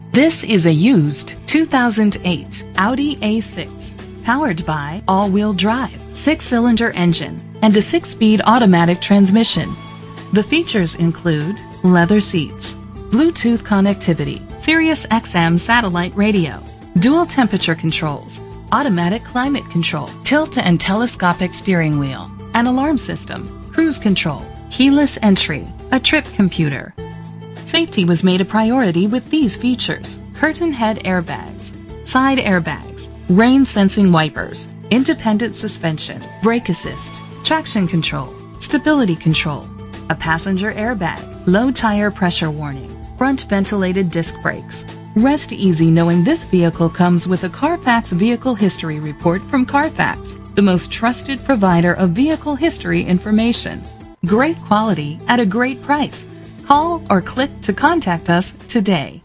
This is a used 2008 Audi A6, powered by all-wheel drive, 6-cylinder engine, and a 6-speed automatic transmission. The features include leather seats, Bluetooth connectivity, Sirius XM satellite radio, dual temperature controls, automatic climate control, tilt and telescopic steering wheel, an alarm system, cruise control, keyless entry, a trip computer. Safety was made a priority with these features: curtain head airbags, side airbags, rain sensing wipers, independent suspension, brake assist, traction control, stability control, a passenger airbag, low tire pressure warning, front ventilated disc brakes. Rest easy knowing this vehicle comes with a Carfax Vehicle History Report from Carfax, the most trusted provider of vehicle history information. Great quality at a great price. Call or click to contact us today.